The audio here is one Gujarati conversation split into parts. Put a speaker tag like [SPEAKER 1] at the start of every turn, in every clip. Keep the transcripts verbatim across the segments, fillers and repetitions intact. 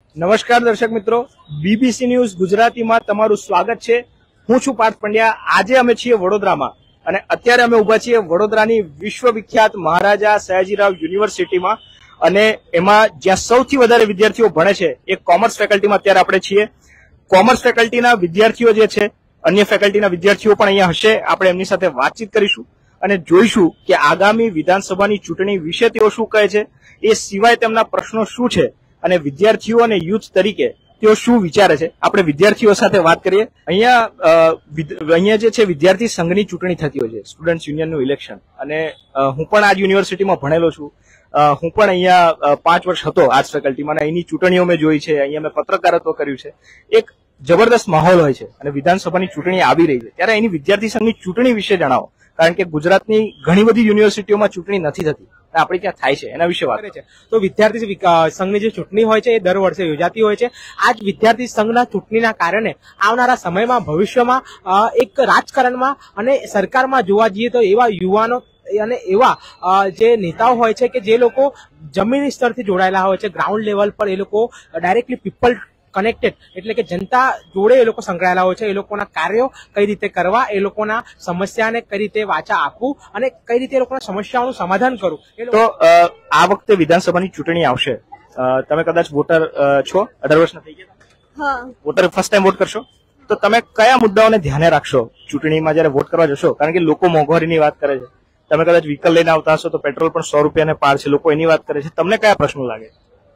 [SPEAKER 1] નમસ્કાર દર્શક મિત્રો, બીબીસી ન્યૂઝ ગુજરાતીમાં તમારું સ્વાગત છે। હું છું પાર્થ પંડ્યા। આજે અમે છીએ વડોદરામાં અને અત્યારે અમે ઉભા છીએ વડોદરાની વિશ્વવિખ્યાત મહારાજા સયાજીરાવ યુનિવર્સિટીમાં અને એમાં જ્યાં સૌથી વધારે વિદ્યાર્થીઓ ભણે છે એ કોમર્સ ફેકલ્ટીમાં અત્યારે આપણે છીએ। કોમર્સ ફેકલ્ટીના વિદ્યાર્થીઓ જે છે, અન્ય ફેકલ્ટીના વિદ્યાર્થીઓ પણ અહીંયા હશે। આપણે એમની સાથે વાતચીત કરીશું અને જોઈશું કે આગામી વિધાનસભાની ચૂંટણી વિશે તેઓ શું કહે છે, એ સિવાય તેમના પ્રશ્નો શું છે અને વિદ્યાર્થીઓ અને યુથ તરીકે તેઓ શું વિચારે છે। આપણે વિદ્યાર્થીઓ સાથે વાત કરીએ। અહીંયા અહીંયા જે છે વિદ્યાર્થી સંઘની ચૂંટણી થતી હોય છે, સ્ટુડન્ટ્સ યુનિયનનું ઇલેક્શન, અને હું પણ આ યુનિવર્સિટીમાં ભણેલો છું। હું પણ અહીંયા પાંચ વર્ષ હતો આર્ટ્સ ફેકલ્ટીમાં, અહીંની ચૂંટણીઓ મેં જોઈ છે, અહીંયા મેં પત્રકારત્વ કર્યું છે। એક જબરદસ્ત માહોલ હોય છે અને વિધાનસભાની ચૂંટણી આવી રહી છે ત્યારે અહીંની વિદ્યાર્થી સંઘની ચૂંટણી વિશે જણાવો, કારણ કે ગુજરાતની ઘણી બધી યુનિવર્સિટીઓમાં ચૂંટણી નથી થતી, આપણે ત્યાં થાય છે, એના વિશે વાત
[SPEAKER 2] કરે છે। તો વિદ્યાર્થી સંઘની જે ચૂંટણી હોય છે એ દર વર્ષે યોજાતી હોય છે। આ જ વિદ્યાર્થી સંઘના ચૂંટણીના કારણે આવનારા સમયમાં ભવિષ્યમાં એક રાજકારણમાં અને સરકારમાં જોવા જઈએ તો એવા યુવાનો અને એવા જે નેતાઓ હોય છે કે જે લોકો જમીની સ્તરથી જોડાયેલા હોય છે, ગ્રાઉન્ડ લેવલ પર એ લોકો ડાયરેક્ટલી પીપલ કનેક્ટેડ એટલે કે જનતા જોડે એ લોકો સંકળાયેલા હોય છે। એ લોકોના કાર્યો કઈ રીતે કરવા, એ લોકોના સમસ્યાને કઈ રીતે વાચા આપવું અને કઈ રીતે એ લોકોના સમસ્યાઓનું સમાધાન કરવું।
[SPEAKER 1] તો આ વખતે વિધાનસભાની ચૂંટણી આવશે, તમે કદાચ વોટર છો, અઢાર વર્ષના થઈ ગયા, વોટર ફર્સ્ટ ટાઈમ વોટ કરશો, તો તમે કયા મુદ્દાઓને ધ્યાને રાખશો ચૂંટણીમાં જયારે વોટ કરવા જશો? કારણ કે લોકો મોંઘવારીની વાત કરે છે, તમે કદાચ વ્હીકલ લઈને આવતા હશો તો પેટ્રોલ પણ સો રૂપિયાને પાર છે, લોકો એની વાત કરે છે, તમને કયા પ્રશ્નો લાગે?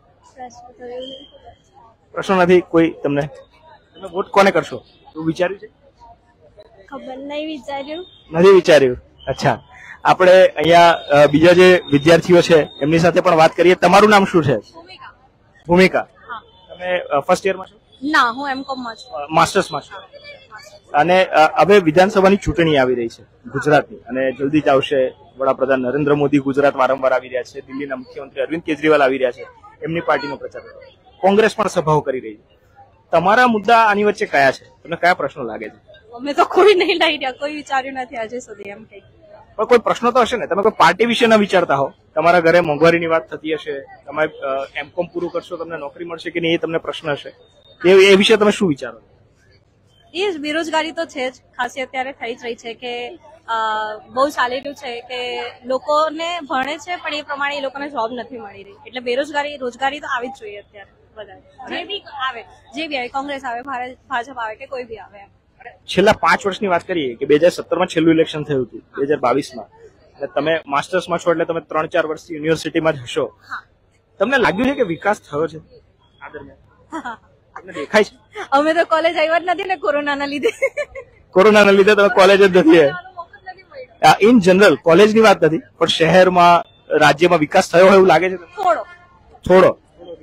[SPEAKER 1] પ્રશ્ન નથી કોઈ તમને? તમે વોટ કોને કરશો એવું વિચાર્યું છે?
[SPEAKER 3] ખબર નહીં, વિચાર્યું
[SPEAKER 1] નથી વિચાર્યું। અચ્છા, આપણે અહીંયા બીજા જે વિદ્યાર્થીઓ છે એમની સાથે પણ વાત કરીએ। તમારું નામ શું છે?
[SPEAKER 3] ભૂમિકા।
[SPEAKER 1] ભૂમિકા, તમે ફર્સ્ટ યરમાં છો?
[SPEAKER 3] ના, હું એમકોમ માં છું,
[SPEAKER 1] માસ્ટર્સમાં છો। અને હવે વિધાનસભાની ચૂંટણી આવી રહી છે ગુજરાતની, અને જલ્દી જ આવશે। વડાપ્રધાન નરેન્દ્ર મોદી ગુજરાત વારંવાર આવી રહ્યા છે, દિલ્હીના મુખ્યમંત્રી અરવિંદ કેજરીવાલ આવી રહ્યા છે, એમની પાર્ટીનો પ્રચાર, કોંગ્રેસ પણ સભાઓ કરી રહી છે। તમારા મુદ્દા આની વચ્ચે કયા છે? તમને કયા પ્રશ્નો લાગે છે?
[SPEAKER 3] અમે તો કોઈ નહીં લઈ રહ્યા, કોઈ વિચાર્યું નથી આજે સુધી એમ કઈ।
[SPEAKER 1] પણ કોઈ પ્રશ્નો તો હશે ને? તમે કોઈ પાર્ટી વિશે ન વિચારતા હો? તમારા ઘરે મોંઘવારીની વાત થતી હશે, તમે એમકોમ પૂરું કરશો, તમને નોકરી મળશે કે નહીં એ તમને પ્રશ્ન હશે, એ વિશે તમે શું વિચારો?
[SPEAKER 3] એ જ બેરોજગારી તો છે જ, ખાસ અત્યારે થઈ જ રહી છે કે બહુ ચાલી રહ્યું છે કે લોકોને ભણે છે પણ એ પ્રમાણે એ લોકોને જોબ નથી મળી રહી, એટલે બેરોજગારી રોજગારી તો આવી જ જોઈએ અત્યારે બધા, જે બી આવે, જે બી આવે, કોંગ્રેસ આવે, ભાજપ આવે કે કોઈ બી આવે।
[SPEAKER 1] છેલ્લા પાંચ વર્ષની વાત કરીએ કે બે હજાર સત્તર માં છેલ્લું ઇલેક્શન થયું હતું, બે હજાર બાવીસ માં, એટલે તમે માસ્ટર્સમાં છો એટલે તમે ત્રણ ચાર વર્ષથી યુનિવર્સિટીમાં જ હશો, તમને લાગ્યું છે કે વિકાસ થયો છે આ દરમિયાન? તમને દેખાય છે?
[SPEAKER 3] અમે તો કોલેજ આવ્યા જ નથી ને કોરોનાના લીધે।
[SPEAKER 1] કોરોનાના લીધે તમે કોલેજ જ નથી? ઇન જનરલ કોલેજની વાત નથી, પણ શહેરમાં, રાજ્યમાં વિકાસ થયો હોય એવું લાગે છે?
[SPEAKER 3] થોડો
[SPEAKER 1] થોડો।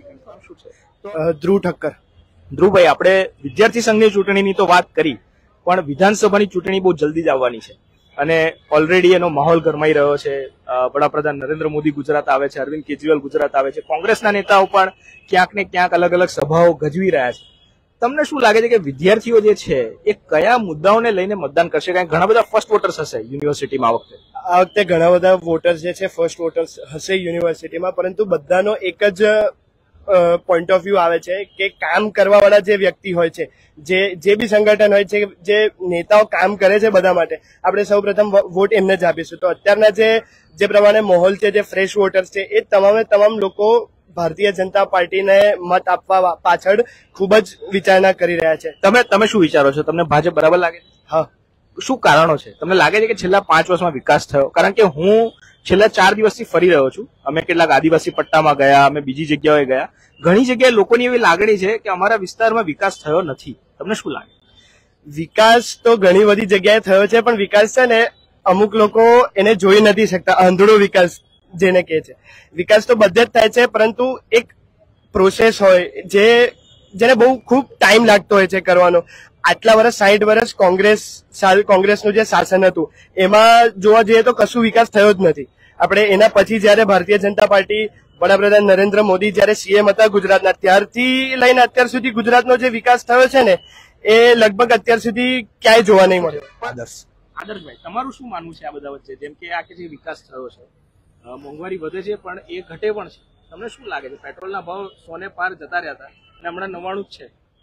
[SPEAKER 4] ધ્રુવ ઠક્કર।
[SPEAKER 1] ધ્રુવભાઈ, આપણે વિદ્યાર્થી સંઘની ચૂંટણીની તો વાત કરી, પણ વિધાનસભાની ચૂંટણી બહુ જલ્દી જ આવવાની છે અને ઓલરેડી એનો માહોલ ગરમાઈ રહ્યો છે। વડાપ્રધાન નરેન્દ્ર મોદી ગુજરાત આવે છે, અરવિંદ કેજરીવાલ ગુજરાત આવે છે, કોંગ્રેસના નેતાઓ પણ ક્યાંક ને ક્યાંક અલગ અલગ સભાઓ ગજવી રહ્યા છે। તમને શું લાગે છે કે વિદ્યાર્થીઓ જે છે એ કયા મુદ્દાઓને લઈને મતદાન કરશે? કારણ કે ઘણા બધા ફર્સ્ટ વોટર્સ હશે યુનિવર્સિટીમાં આ વખતે।
[SPEAKER 4] આ વખતે ઘણા બધા વોટર્સ જે છે ફર્સ્ટ વોટર્સ હશે યુનિવર્સિટીમાં, પરંતુ બધાનો એક જ પોઈન્ટ ઓફ વ્યૂ આવે છે કે કામ કરવા વાળા જે વ્યક્તિ હોય છે, જે જે બી સંગઠન હોય છે, જે નેતાઓ કામ કરે છે બધા માટે, આપણે સૌ પ્રથમ વોટ એમને જ આપીશું। તો અત્યારના જે જે પ્રમાણે માહોલ છે, જે ફ્રેશ વોટર્સ છે, એ તમામે તમામ લોકો ભારતીય જનતા પાર્ટીને મત આપવા પાછળ ખૂબ જ વિચારણા કરી રહ્યા છે।
[SPEAKER 1] તમે તમે શું વિચારો છો? તમને ભાજપ બરાબર લાગે છે?
[SPEAKER 4] હા।
[SPEAKER 1] શું કારણો છે? તમને લાગે છે કે છેલ્લા પાંચ વર્ષમાં વિકાસ થયો? કારણ કે હું છેલ્લા ચાર દિવસથી ફરી રહ્યો છું, અમે કેટલાક આદિવાસી પટ્ટામાં ગયા, અમે બીજી જગ્યાએ ગયા, ઘણી જગ્યાએ લોકોની એવી લાગણી છે કે અમારા વિસ્તારમાં વિકાસ થયો નથી। તમને શું લાગે?
[SPEAKER 4] વિકાસ તો ઘણી બધી જગ્યાએ થયો છે, પણ વિકાસ છે ને અમુક લોકો એને જોઈ નથી શકતા, આંધળો વિકાસ જેને કહે છે। વિકાસ તો બધે જ થાય છે, પરંતુ એક પ્રોસેસ હોય જે જેને બહુ ખૂબ ટાઈમ લાગતો હોય છે કરવાનો। આટલા વર્ષ, સાહીઠ વર્ષ કોંગ્રેસ કોંગ્રેસનું જે શાસન હતું એમાં જોવા જઈએ તો કશું વિકાસ થયો જ નથી। આપણે એના પછી જયારે ભારતીય જનતા પાર્ટી, વડાપ્રધાન નરેન્દ્ર મોદી જયારે સીએમ હતા ગુજરાતના, ત્યારથી લઈને અત્યાર સુધી ગુજરાતનો જે વિકાસ થયો છે ને એ લગભગ અત્યાર સુધી ક્યાંય જોવા નહીં મળ્યો।
[SPEAKER 1] આદર્શ આદર્શભાઈ, તમારું શું માનવું છે આ બધા વચ્ચે? જેમ કે આ કે જે વિકાસ થયો છે, મોંઘવારી વધે છે પણ એ ઘટે પણ છે, તમને શું લાગે છે? પેટ્રોલના ભાવ સોને પાર જતા રહ્યા હતા, અને હમણાં નવાણું જ છે.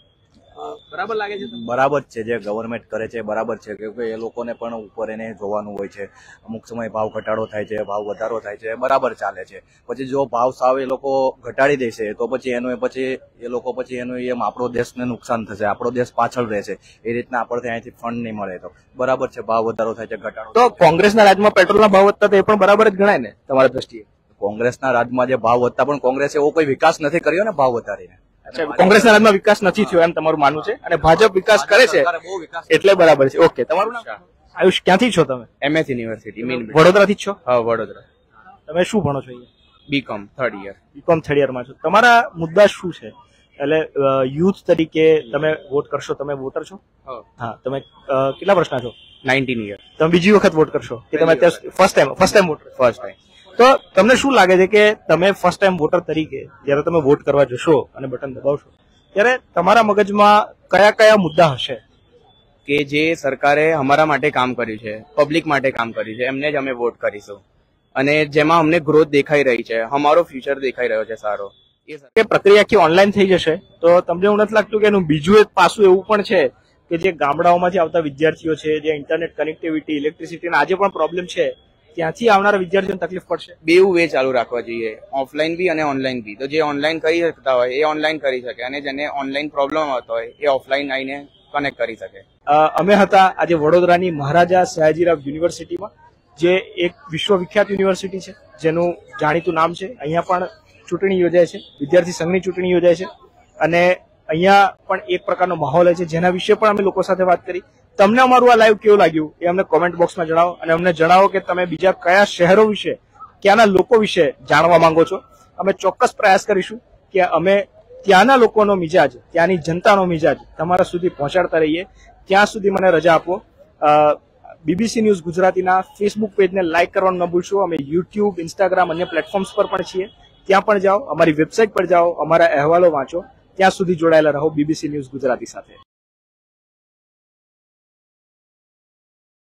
[SPEAKER 1] અ, બરાબર લાગે છે તમને?
[SPEAKER 5] બરાબર જ છે, જે ગવર્મેન્ટ કરે છે બરાબર છે, કે એ લોકોને પણ ઉપર એને જોવાનું હોય છે. અમુક સમય ભાવ ઘટાડો થાય છે, ભાવ વધારો થાય છે, બરાબર ચાલે છે. પછી જો ભાવ સાવ એ લોકો ઘટાડી દેશે તો પછી એનું પછી એ લોકો પછી એનું એમ આપણો દેશને નુકસાન થશે, આપણો દેશ પાછળ રહેશે. એ રીતના આપણને અહીંથી ફંડ નહીં મળે. તો બરાબર છે, ભાવ વધારો થાય છે, ઘટાડો.
[SPEAKER 1] તો કોંગ્રેસના રાજમાં પેટ્રોલના ભાવ વધતા તો એ પણ બરાબર જ ગણાય ને તમારા દ્રષ્ટિએ?
[SPEAKER 5] કોંગ્રેસના રાજમાં જે ભાવ વધતા પણ કોંગ્રેસે એવો કોઈ વિકાસ નથી કર્યો ને ભાવ વધારીને.
[SPEAKER 1] અચ્છા, કોંગ્રેસના રાજમાં વિકાસ નથી થયો એમ તમારું માનવું છે, અને ભાજપ વિકાસ કરે છે
[SPEAKER 5] બહુ વિકાસ
[SPEAKER 1] એટલે બરાબર છે. ઓકે, તમારું નામ? આયુષ, ક્યાંથી છો તમે?
[SPEAKER 6] એમએસ યુનિવર્સિટી મીન
[SPEAKER 1] વડોદરાથી જ છો?
[SPEAKER 6] હા વડોદરા
[SPEAKER 1] તમે શું ભણો છો અહીંયા?
[SPEAKER 6] BCom third year.
[SPEAKER 1] BCom third યરમાં છો. તમારા મુદ્દા શું છે? એટલે યુથ તરીકે તમે વોટ કરશો? તમે વોટર છો? હા. તમે અ, કેટલા વર્ષના છો?
[SPEAKER 6] Nineteen year.
[SPEAKER 1] તમે બીજી વખત વોટ કરશો કે તમે અત્યારે first time first time vote?
[SPEAKER 6] First time.
[SPEAKER 1] તો તમને શું લાગે છે કે તમે ફર્સ્ટ ટાઈમ વોટર તરીકે જયારે તમે વોટ કરવા જશો અને બટન દબાવશો ત્યારે તમારા મગજમાં કયા કયા મુદ્દા હશે?
[SPEAKER 6] કે જે સરકારે અમારા માટે કામ કર્યું છે, પબ્લિક માટે કામ કર્યું છે, એમને જ અમે વોટ કરીશું. અને જેમાં અમને ગ્રોથ દેખાઈ રહી છે, અમારો ફ્યુચર દેખાઈ રહ્યો છે સારો. એ સર-
[SPEAKER 1] કે પ્રક્રિયા આખી ઓનલાઈન થઈ જશે તો તમને એવું નથી લાગતું કે એનું બીજું એક પાસું એવું પણ છે કે જે ગામડાઓમાંથી આવતા વિદ્યાર્થીઓ છે, જે ઇન્ટરનેટ કનેક્ટિવિટી, ઇલેક્ટ્રિસિટીના આજે પણ પ્રોબ્લેમ છે, ત્યાંથી આવનારા વિદ્યાર્થીઓને તકલીફ પડશે?
[SPEAKER 6] બેઉ વે ચાલુ રાખવા જોઈએ, ઓફલાઈન બી અને ઓનલાઈન બી. તો જે ઓનલાઈન કરી શકતા હોય એ ઓનલાઈન કરી શકે, અને જેને ઓનલાઈન પ્રોબ્લેમ આવતો હોય એ ઓફલાઈન આવીને કનેક્ટ કરી શકે.
[SPEAKER 1] અ, અમે હતા આજે વડોદરાની મહારાજા સયાજીરાવ યુનિવર્સિટીમાં, જે એક વિશ્વવિખ્યાત યુનિવર્સિટી છે, જેનું જાણીતું નામ છે. અહીંયા પણ ચૂંટણી યોજાય છે, વિદ્યાર્થી સંઘની ચૂંટણી યોજાય છે, અને અહીંયા પણ એક પ્રકારનો માહોલ હોય છે, જેના વિશે પણ અમે લોકો સાથે વાત કરી. તમને અમારું આ લાઈવ કેવું લાગ્યું એ અમને કોમેન્ટ બોક્સમાં જણાવો, અને અમને જણાવો કે તમે બીજા કયા શહેરો વિશે, ક્યાંના લોકો વિશે જાણવા માંગો છો. અમે ચોક્કસ પ્રયાસ કરીશું કે અમે ત્યાંના લોકોનો મિજાજ, ત્યાંની જનતાનો મિજાજ તમારા સુધી પહોંચાડતા રહીએ. ત્યાં સુધી મને રજા આપો. બીબીસી ન્યૂઝ ગુજરાતીના ફેસબુક પેજને લાઇક કરવાનું ન ભૂલશો. અમે યુટ્યુબ, ઇન્સ્ટાગ્રામ, અન્ય પ્લેટફોર્મ્સ પર પણ છીએ. ત્યાં પણ જાઓ, અમારી વેબસાઇટ પર જાઓ, અમારા અહેવાલો વાંચો. ત્યાં સુધી જોડાયેલા રહો બીબીસી ન્યૂઝ ગુજરાતી સાથે.